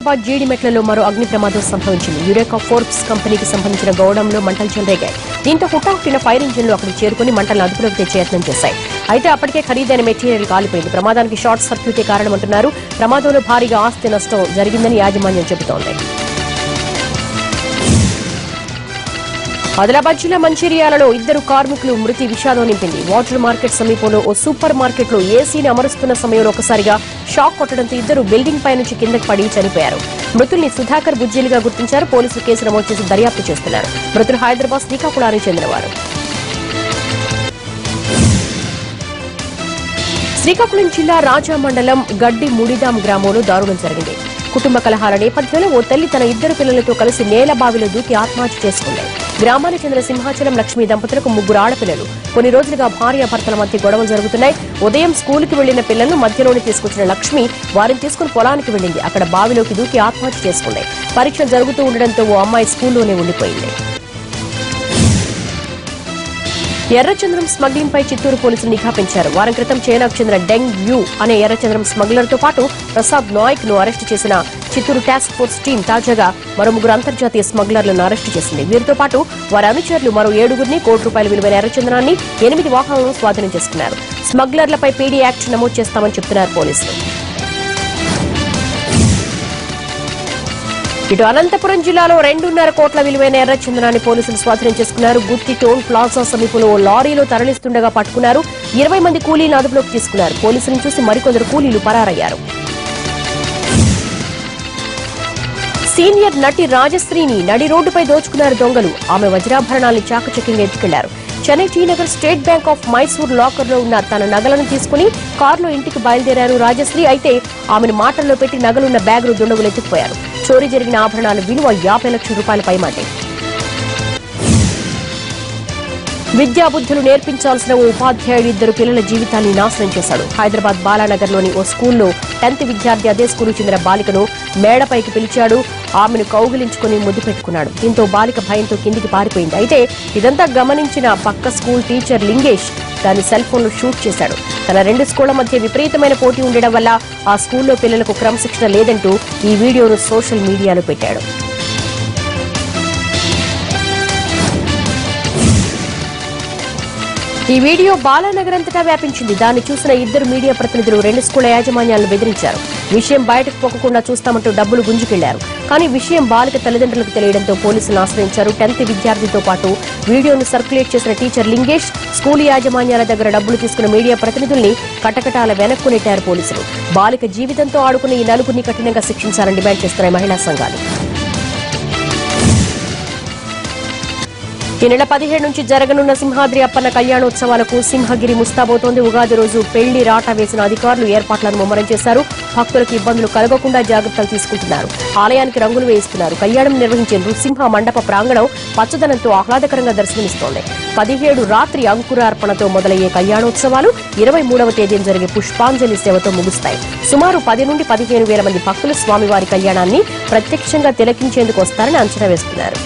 జీడిమెట్లలో మరో అగ్ని ప్రమాదం సంభవించింది. యురేకా ఫోర్బ్స్ కంపెనీకి సంబంధించిన గోడౌన్లో మంటలు చెలరేగాయి. దీంతో హుటాహుటిన ఫైర్ ఇంజిన్లు అక్కడికి చేరుకుని మంటలను అదుపులోకి తెచ్చే యత్నం చేశాయి. అయితే అప్పటికే ఖరీదైన మెటీరియల్ కాలిపోయింది. ప్రమాదానికి షార్ట్ సర్క్యూటే కారణమంటున్నారు. ప్రమాదంలో భారీగా ఆస్తి నష్టం జరిగిందని యాజమాన్యం చెబుతోంది. ఆదిలాబాద్ జిల్లా మంచిర్యాలలో ఇద్దరు కార్మికులు మృతి విషాదం నింపింది. వాటర్ మార్కెట్ సమీపంలో ఓ సూపర్ మార్కెట్లో ఏసీని అమరుస్తున్న సమయంలో ఒకసారిగా షాక్ కొట్టడంతో ఇద్దరు బిల్డింగ్ పై నుంచి కిందకి పడి చనిపోయారు. మృతుల్ని సుధాకర్ బుజ్జీలుగా గుర్తించారు. పోలీసులు కేసు నమోదు చేసి దర్యాప్తు చేస్తున్నారు. మృతులు హైదరాబాద్ శ్రీకాకుళానికి చెందినవారు. శ్రీకాకుళం జిల్లా రాజా మండలం గడ్డి ముడిదాం గ్రామంలో దారుణం జరిగింది. కుటుంబ కలహాల నేపథ్యంలో ఓ తల్లి తన ఇద్దరు పిల్లలతో కలిసి నేల బావిలో దూకి ఆత్మహత్య చేసుకుంది. గ్రామానికి చెందిన సింహాచలం లక్ష్మీ దంపతులకు 3 ఆడపిల్లలు. కొన్ని రోజులుగా భార్యాభర్తల మధ్య గొడవలు జరుగుతున్నాయి. ఉదయం స్కూలుకి వెళ్లిన పిల్లలను మధ్యలోనే తీసుకొచ్చిన లక్ష్మి వారిని తీసుకుని పొలానికి వెళ్లింది. అక్కడ బావిలోకి దూకి ఆత్మహత్య చేసుకుంది. పరీక్షలు జరుగుతూ ఉండడంతో ఓ అమ్మాయి స్కూల్లోనే ఉండిపోయింది. ఎర్రచంద్రం స్మగ్లింగ్ పై చిత్తూరు పోలీసులు నిఘా పెంచారు. వారం క్రితం చైనాకు చెందిన డెంగ్ యూ అనే ఎర్రచంద్రం స్మగ్లర్ తో పాటు ప్రసాద్ నాయక్ ను అరెస్టు చేసిన చిత్తూరు టాస్క్ ఫోర్స్ టీం తాజాగా మరో 3 అంతర్జాతీయ స్మగ్లర్లను అరెస్టు చేసింది. వీరితో పాటు వారి అనుచరులు మరో 7గురిని, ₹1 విలువైన ఎర్రచంద్రాన్ని, 8 వాహనాలను స్వాధీనం చేసుకున్నారు. స్మగ్లర్లపై పీడీ యాక్ట్ నమోదు చేస్తామని చెబుతున్నారు పోలీసులు. ఇటు అనంతపురం జిల్లాలో 2.5 కోట్ల విలువైన ఎర్రచందనాన్ని పోలీసులు స్వాధీనం చేసుకున్నారు. గుత్తి టోల్ ప్లాజా సమీపంలో ఓ లారీలో తరలిస్తుండగా పట్టుకున్నారు. 20 మంది కూలీలను అదుపులోకి తీసుకున్నారు. పోలీసులను చూసి మరికొందరు కూలీలు పరారయ్యారు. సీనియర్ నటి రాజశ్రీని నడి రోడ్డుపై దోచుకున్నారు దొంగలు. ఆమె వజ్రాభరణాల్ని చాకచక్యంగా ఎత్తుకెళ్లారు. Chennai T Nagar state bank of Mysore లాకర్లో ఉన్న తన నగలను తీసుకుని కారులో ఇంటికి బయలుదేరారు రాజశ్రీ. అయితే ఆమెను మాటల్లో పెట్టి నగలున్న బ్యాగులు దుండగులు ఎత్తుకుపోయారు. చోరీ జరిగిన ఆభరణాల విలువ 50 లక్షల రూపాయల పైమాటే. విద్యాబుద్ధులు నేర్పించాల్సిన ఓ ఉపాధ్యాయుడు 2 పిల్లల జీవితాన్ని నాశనం చేశాడు. హైదరాబాద్ బాలానగర్లోని ఓ స్కూల్లో 10th విద్యార్థి అదే స్కూలుకు చెందిన బాలికను మేడపైకి పిలిచాడు. ఆమెను కౌగిలించుకుని ముద్దు పెట్టుకున్నాడు. దీంతో బాలిక భయంతో కిందికి పారిపోయింది. అయితే ఇదంతా గమనించిన పక్క స్కూల్ టీచర్ లింగేష్ దాని సెల్ ఫోన్లో షూట్ చేశాడు. తన 2 స్కూళ్ల మధ్య విపరీతమైన పోటీ ఉండడం వల్ల ఆ స్కూల్లో పిల్లలకు క్రమశిక్షణ లేదంటూ ఈ వీడియోను సోషల్ మీడియాలో పెట్టాడు. ఈ వీడియో బాలానగర్ అంతటా వ్యాపించింది. దాన్ని చూసిన 2 మీడియా ప్రతినిధులు 2 స్కూళ్ల యాజమాన్యాలను బెదిరించారు. విషయం బయటకు పోకుండా చూస్తామంటూ డబ్బులు గుంజుకెళ్లారు. కానీ విషయం బాలిక తల్లిదండ్రులకు తెలియడంతో పోలీసులు ఆశ్రయించారు. 10th విద్యార్థితో పాటు వీడియోను సర్క్యులేట్ చేసిన టీచర్ లింగేష్ స్కూల్ యాజమాన్యాల దగ్గర డబ్బులు తీసుకున్న మీడియా ప్రతినిధుల్ని కటకటాల వెనక్కు నెట్టారు పోలీసులు. బాలిక జీవితంతో ఆడుకున్న ఈ 4గురిని కఠినంగా శిక్షించాలని డిమాండ్ చేస్తున్నాయి మహిళా సంఘాలు. ఈ నెల 17 నుంచి జరగనున్న సింహాద్రి అప్పన్న కళ్యాణోత్సవాలకు సింహగిరి ముస్తాబోతోంది. ఉగాది రోజు పెళ్లి రాటా వేసిన అధికారులు ఏర్పాట్లను ముమ్మరం చేశారు. భక్తులకు ఇబ్బందులు కలగకుండా జాగ్రత్తలు తీసుకుంటున్నారు. ఆలయానికి రంగులు వేయిస్తున్నారు. కళ్యాణం నిర్వహించే నృసింహ మండప ప్రాంగణం పచ్చదనంతో ఆహ్లాదకరంగా దర్శనమిస్తోంది. 17 రాత్రి అంకురార్పణతో మొదలయ్యే కళ్యాణోత్సవాలు 23వ తేదీన జరిగే పుష్పాంజలి సేవతో ముగుస్తాయి. సుమారు 10 నుండి 15 వేల మంది భక్తులు స్వామివారి కళ్యాణాన్ని ప్రత్యక్షంగా తిలకించేందుకు వస్తారని అంచనా వేస్తున్నారు.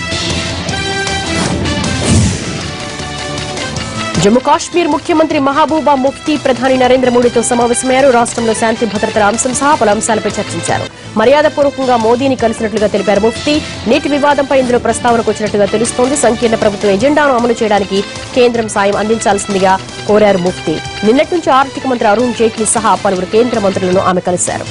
జమ్మూ కాశ్మీర్ ముఖ్యమంత్రి మహబూబా ముఫ్తీ ప్రధాని నరేంద్ర మోడీతో సమావేశమయ్యారు. రాష్ట్రంలో శాంతి భద్రతల అంశం సహా పలు అంశాలపై చర్చించారు. మర్యాదపూర్వకంగా మోదీని కలిసినట్లుగా తెలిపారు ముఫ్తీ. నీటి వివాదంపై ఇందులో ప్రస్తావనకు వచ్చినట్టుగా తెలుస్తోంది. సంకీర్ణ ప్రభుత్వ ఎజెండాను అమలు చేయడానికి కేంద్రం సాయం అందించాల్సిందిగా కోరారు ముఫ్తీ. నిన్నటి నుంచి ఆర్థిక మంత్రి అరుణ్ జైట్లీ సహా పలువురు కేంద్ర మంత్రులను ఆమె కలిశారు.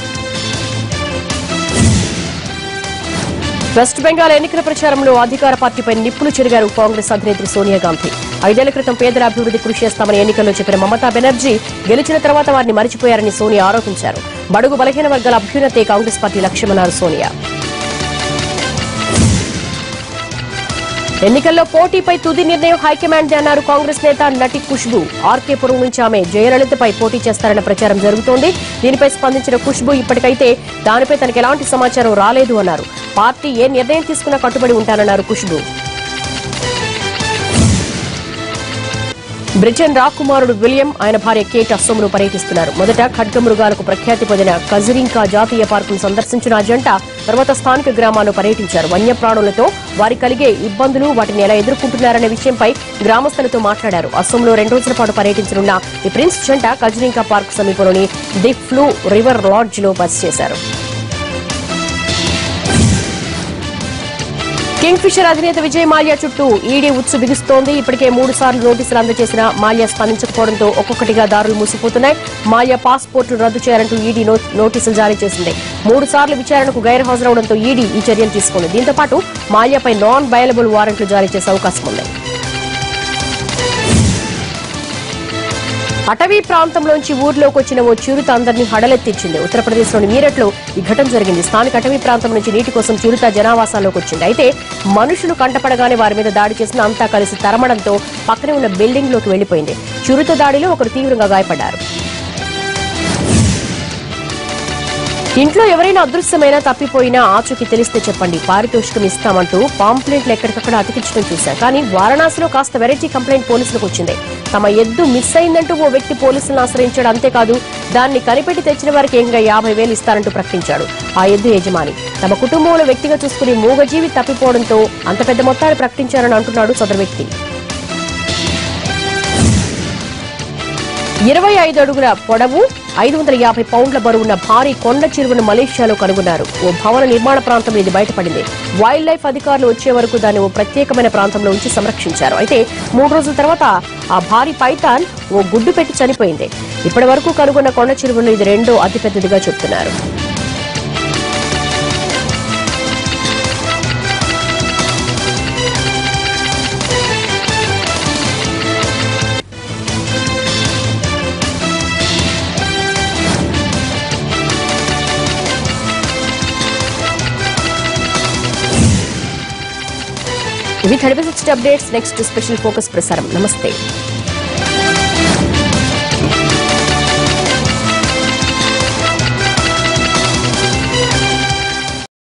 వెస్ట్ బెంగాల్ ఎన్నికల ప్రచారంలో అధికార పార్టీపై నిప్పులు చెరిగారు కాంగ్రెస్ అధినేత్రి సోనియా గాంధీ. 5 ఏళ్ల క్రితం పేదల అభివృద్ధి కృషి చేస్తామని ఎన్నికల్లో చెప్పిన మమతా బెనర్జీ గెలిచిన తర్వాత వారిని మరిచిపోయారని సోనియా ఆరోపించారు. బడుగు బలహీన వర్గాల అభ్యున్నతే కాంగ్రెస్ పార్టీ లక్ష్యమన్నారు సోనియా. ఎన్నికల్లో పోటీపై తుది నిర్ణయం హైకమాండ్ అన్నారు కాంగ్రెస్ నేత నటి ఖుష్బూ. ఆర్కే పురం నుంచి ఆమె జయలలితపై పోటీ చేస్తారన్న ప్రచారం జరుగుతోంది. దీనిపై స్పందించిన ఖుష్బూ ఇప్పటికైతే దానిపై తనకు ఎలాంటి సమాచారం రాలేదు అన్నారు. పార్టీ ఏ నిర్ణయం తీసుకున్నా కట్టుబడి ఉంటానన్నారు ఖుష్బూ. బ్రిటన్ రాకుమారుడు విలియం, ఆయన భార్య కేట్ అస్సోంలో పర్యటిస్తున్నారు. మొదట ఖడ్గమృగాలకు ప్రఖ్యాతి పొందిన కజిరింకా జాతీయ పార్కును సందర్శించిన ఆ జంట తర్వాత స్థానిక గ్రామాల్లో పర్యటించారు. వన్యప్రాణులతో వారి కలిగే ఇబ్బందులు, వాటిని ఎలా ఎదుర్కొంటున్నారనే విషయంపై గ్రామస్తులతో మాట్లాడారు. అస్సోంలో 2 రోజుల పాటు పర్యటించనున్న ఈ ప్రిన్స్ జంట కజిరింకా పార్క్ సమీపంలోని ది ఫ్లూ రివర్ లాడ్జ్ లో బస చేశారు. కింగ్ ఫిషర్ అధినేత విజయ్ మాల్యా చుట్టూ ఈడీ ఉత్సు బిగుస్తోంది. ఇప్పటికే 3 సార్లు నోటీసులు అందజేసిన మాల్యా స్పందించకపోవడంతో ఒక్కొక్కటిగా దారులు మూసిపోతున్నాయి. మాల్యా పాస్పోర్టు రద్దు చేయాలంటూ ఈడీ నోటీసులు జారీ చేసింది. 3 సార్లు విచారణకు గైర్హాజరవడంతో ఈడీ ఈ చర్యలు తీసుకుంది. దీంతో పాటు మాల్యాపై నాన్ బయలబుల్ వారెంట్లు జారీ చేసే అవకాశం ఉంది. అటవీ ప్రాంతంలోంచి ఊర్లోకి వచ్చిన ఓ చిరుత అందరినీ హడలెత్తించింది. ఉత్తరప్రదేశ్లోని మీరట్లో ఈ ఘటన జరిగింది. స్థానిక అటవీ ప్రాంతం నుంచి నీటి కోసం చిరుత జనావాసాల్లోకి వచ్చింది. అయితే మనుషులు కంటపడగానే వారి మీద దాడి చేసిన అంతా కలిసి తరమడంతో పక్కనే ఉన్న బిల్డింగ్ లోకి వెళ్లిపోయింది. చిరుత దాడిలో ఒకరు తీవ్రంగా గాయపడ్డారు. ఇంట్లో ఎవరైనా అదృశ్యమైనా తప్పిపోయినా ఆచూకీ తెలిస్తే చెప్పండి, పారితోషికం ఇస్తామంటూ పాంప్లెంట్లు ఎక్కడికక్కడ అతికించడం చూశాం. కానీ వారణాసిలో కాస్త వెరైటీ కంప్లైంట్ పోలీసులకు వచ్చింది. తమ ఎద్దు మిస్ అయిందంటూ ఓ వ్యక్తి పోలీసులను ఆశ్రయించాడు. అంతేకాదు దాన్ని కనిపెట్టి తెచ్చిన వారికి ఏకంగా 50,000 ఇస్తారంటూ ప్రకటించాడు. ఆ ఎద్దు యజమాని తమ కుటుంబంలో వ్యక్తిగా చూసుకుని మూగజీవి తప్పిపోవడంతో అంత పెద్ద మొత్తాన్ని ప్రకటించారని అంటున్నాడు సదరు వ్యక్తి. 25 అడుగుల పొడవు 550 పౌండ్ల బరువున్న భారీ కొండ చిరువను మలేషియాలో కనుగొన్నారు. ఓ భవన నిర్మాణ ప్రాంతంలో ఇది బయటపడింది. వైల్డ్ లైఫ్ అధికారులు వచ్చే వరకు దాన్ని ఓ ప్రత్యేకమైన ప్రాంతంలో ఉంచి సంరక్షించారు. అయితే 3 రోజుల తర్వాత ఆ భారీ పైథాన్ ఓ గుడ్డు పెట్టి చనిపోయింది. ఇప్పటి వరకు కనుగొన్న కొండ చిరువలో ఇది 2వ అతిపెద్దదిగా చెబుతున్నారు. ఇవి 36 అప్డేట్స్. నెక్స్ట్ స్పెషల్ ఫోకస్ ప్రసారం. నమస్తే.